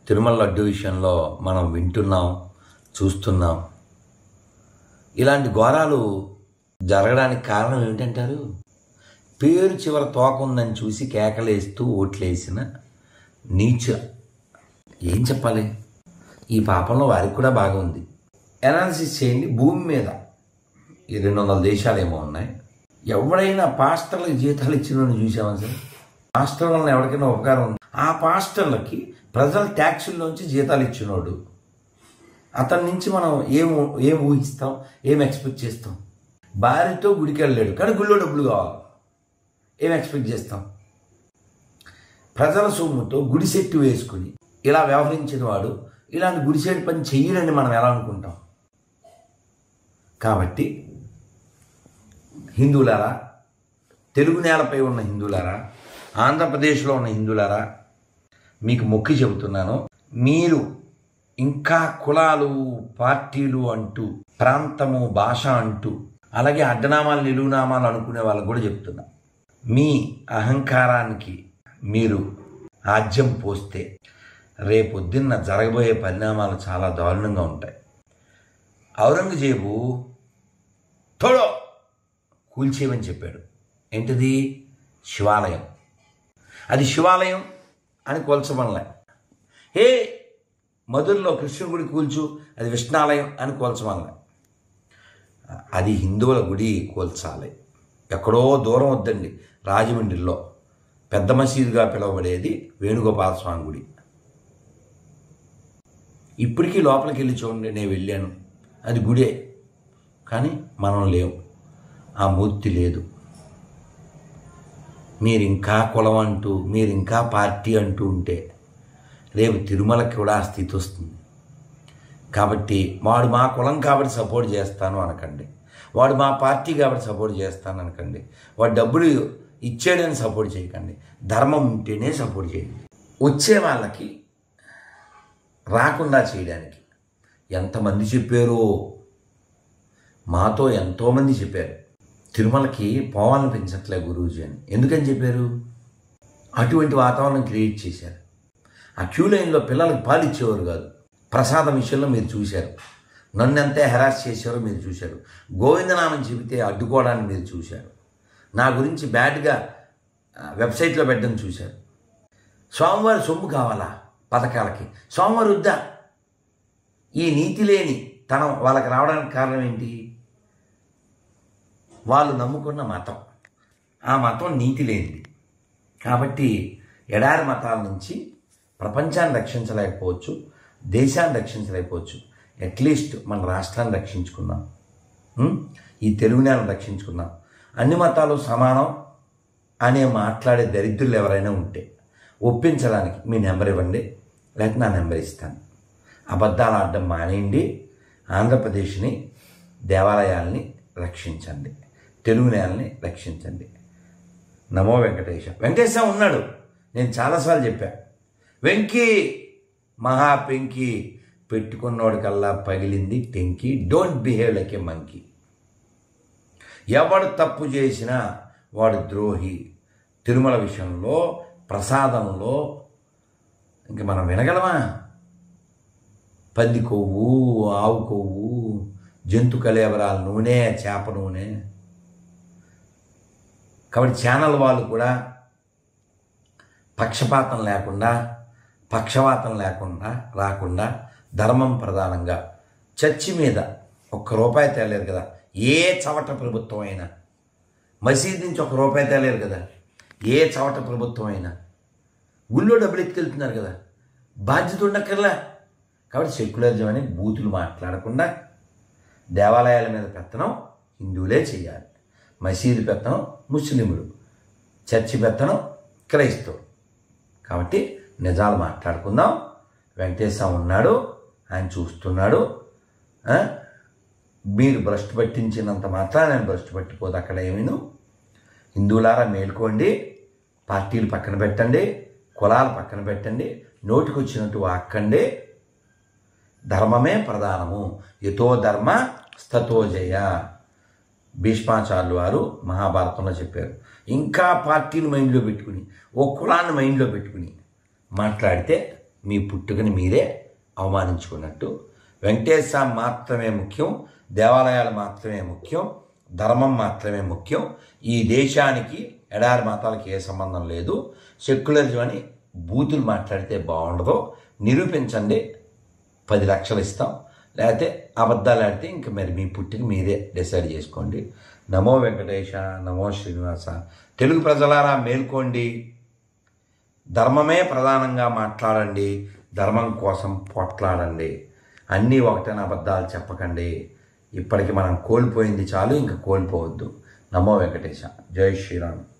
తిరుమల లడ్డు విషయంలో మనం వింటున్నాం, చూస్తున్నాం. ఇలాంటి ఘోరాలు జరగడానికి కారణం ఏమిటంటారు? పేరు చివర తోక ఉందని చూసి కేకలేస్తూ ఓట్లేసిన నీచ. ఏం చెప్పాలి? ఈ పాపంలో వారికి కూడా బాగా ఉంది. అనాలిసిస్ చేయండి. భూమి మీద ఈ 200 దేశాలు ఏమో ఉన్నాయి. ఎవడైనా పాస్టర్లకు జీతాలు ఇచ్చినోని చూసామా సార్? పాస్టర్ వలన ఎవరికైనా ఉపకారం ఉంది? ఆ పాస్టర్లకి ప్రజల ట్యాక్సుల్లోంచి జీతాలు ఇచ్చినోడు. అతని నుంచి మనం ఏం ఊహిస్తాం, ఏం ఎక్స్పెక్ట్ చేస్తాం? భార్యతో గుడికి వెళ్ళాడు కానీ గుళ్ళో డబ్బులు కావాలి, ఏం ఎక్స్పెక్ట్ చేస్తాం? ప్రజల సొమ్ముతో గుడిసెట్టు వేసుకుని ఇలా వ్యవహరించిన వాడు ఇలాంటి గుడిసెట్టు పని చెయ్యరని మనం ఎలా అనుకుంటాం? కాబట్టి హిందువులారా, తెలుగు నేలపై ఉన్న హిందువులారా, ఆంధ్రప్రదేశ్లో ఉన్న హిందువులారా, మీకు మొక్కి చెబుతున్నాను. మీరు ఇంకా కులాలు, పార్టీలు అంటూ, ప్రాంతము, భాష అంటూ, అలాగే అడ్డనామాలు, నిలువునామాలు అనుకునే వాళ్ళకు కూడా చెప్తున్నా, మీ అహంకారానికి మీరు ఆజ్యం పోస్తే రేపొద్దున్న జరగబోయే పరిణామాలు చాలా దారుణంగా ఉంటాయి. ఔరంగజేబు తోడో కూల్చేయమని చెప్పాడు. ఏంటిది? శివాలయం. అది శివాలయం అని కూల్చమనలే. హే మధురలో కృష్ణుడి గుడి కూల్చు, అది విష్ణాలయం అని కూల్చమనలే. అది హిందువుల గుడి కూల్చాలి. ఎక్కడో దూరం వద్దండి, రాజమండ్రిలో పెద్ద మసీదుగా పిలువబడేది వేణుగోపాల స్వామి గుడి. ఇప్పటికీ లోపలికి వెళ్ళి చూడండి, నేను వెళ్ళాను, అది గుడే. కానీ మనం లేవు, ఆ మూర్తి లేదు. మీరు ఇంకా కులం అంటూ, మీరు ఇంకా పార్టీ అంటూ ఉంటే రేపు తిరుమలకి కూడా ఆ స్థితి వస్తుంది. కాబట్టి వాడు మా కులం కాబట్టి సపోర్ట్ చేస్తాను అనకండి, వాడు మా పార్టీ కాబట్టి సపోర్ట్ చేస్తాను అనకండి, వాడు డబ్బులు ఇచ్చాడని సపోర్ట్ చేయకండి. ధర్మం ఉంటేనే సపోర్ట్ చేయండి. వచ్చే వాళ్ళకి రాకుండా చేయడానికి ఎంతమంది చెప్పారో, మాతో ఎంతోమంది చెప్పారు తిరుమలకి పోవాలని పెంచట్లే గురూజీ అని. ఎందుకని చెప్పారు? అటువంటి వాతావరణం క్రియేట్ చేశారు. ఆ క్యూ లైన్లో పిల్లలకు పాలు ఇచ్చేవారు కాదు. ప్రసాదం విషయంలో మీరు చూశారు. నన్ను ఎంత హెరాస్ చేశారో మీరు చూశారు. గోవిందనామని చెబితే అడ్డుకోవడాన్ని మీరు చూశారు. నా గురించి బ్యాడ్గా వెబ్సైట్లో పెట్టడం చూశారు. స్వామివారి సొమ్ము కావాలా పథకాలకి? స్వామివారు వద్దా? ఈ నీతి లేని తనం వాళ్ళకి రావడానికి కారణం ఏంటి? వాళ్ళు నమ్ముకున్న మతం, ఆ మతం నీతి లేనిది. కాబట్టి ఎడారి మతాల నుంచి ప్రపంచాన్ని రక్షించలేకపోవచ్చు, దేశాన్ని రక్షించలేకపోవచ్చు, అట్లీస్ట్ మన రాష్ట్రాన్ని రక్షించుకుందాం, ఈ తెలుగు నేలను రక్షించుకుందాం. అన్ని మతాలు సమానం అనే మాట్లాడే దరిద్రులు ఎవరైనా ఉంటే ఒప్పించడానికి మీ నెంబర్ ఇవ్వండి, లేకపోతే నా నెంబర్ ఇస్తాను. అబద్ధాలు ఆడడం మానేయండి. ఆంధ్రప్రదేశ్ని, దేవాలయాల్ని రక్షించండి, తెలుగు నేలని రక్షించండి. నమో వెంకటేశ. వెంకటేశ ఉన్నాడు, నేను చాలాసార్లు చెప్పా. వెంకీ మహా పెంకి, పెట్టుకున్నోడికల్లా పగిలింది టెంకి. Don't behave like a monkey. ఎవడు తప్పు చేసినా వాడు ద్రోహి. తిరుమల విషయంలో, ప్రసాదంలో ఇంక మనం వినగలమా? పంది కొవ్వు, ఆవు కొవ్వు, జంతు కళేబరాల నూనె, చేప నూనె. కాబట్టి ఛానల్ వాళ్ళు కూడా పక్షపాతం లేకుండా, పక్షవాతం లేకుండా రాకుండా ధర్మం ప్రధానంగా, చర్చి మీద ₹1 తేలేరు కదా ఏ చవట ప్రభుత్వం అయినా, మసీద్ నుంచి ₹1 తేలేరు కదా ఏ చవట ప్రభుత్వం అయినా, గుళ్ళో డబ్బులు ఎత్తుకెళ్తున్నారు కదా, బాధ్యత ఉండక్కర్లా. కాబట్టి సెక్యులరిజం అని బూతులు మాట్లాడకుండా, దేవాలయాల మీద పెత్తనం హిందువులే చేయాలి, మసీదు పెత్తనం ముస్లింలు, చర్చి పెత్తనం క్రైస్తవులు. కాబట్టి నిజాలు మాట్లాడుకుందాం. వెంకటేశ్వర ఉన్నాడు, ఆయన చూస్తున్నాడు. మీరు భ్రష్టు పట్టించినంత మాత్రం నేను భ్రష్టు పట్టిపోదు అక్కడ ఏమీను. హిందువులారా మేల్కోండి, పార్టీలు పక్కన పెట్టండి, కులాలు పక్కన పెట్టండి, నోటికి వచ్చినట్టు వాక్కండి. ధర్మమే ప్రధానము. యతో ధర్మ స్తతో జయ. భీష్మాచార్యులు వారు మహాభారతంలో చెప్పారు. ఇంకా పార్టీని మైండ్లో పెట్టుకుని, ఓ కులాన్ని మైండ్లో పెట్టుకుని మాట్లాడితే మీ పుట్టుకని మీరే అవమానించుకున్నట్టు. వెంకటేశ్వర మాత్రమే ముఖ్యం, దేవాలయాలు మాత్రమే ముఖ్యం, ధర్మం మాత్రమే ముఖ్యం. ఈ దేశానికి ఎడారి మతాలకి ఏ సంబంధం లేదు. సెక్యులరిజం అని బూతులు మాట్లాడితే బాగుండదు. నిరూపించండి, 10 లక్షలు ఇస్తాం. లేకపోతే అబద్ధాలు ఆడితే ఇంక మరి మీ పుట్టికి మీరే డిసైడ్ చేసుకోండి. నమో వెంకటేశ, నమో శ్రీనివాస. తెలుగు ప్రజలారా మేల్కోండి, ధర్మమే ప్రధానంగా మాట్లాడండి, ధర్మం కోసం పోట్లాడండి. అన్నీ ఒకటైన అబద్ధాలు చెప్పకండి. ఇప్పటికి మనం కోల్పోయింది చాలు, ఇంక కోల్పోవద్దు. నమో వెంకటేశ. జై శ్రీరామ్.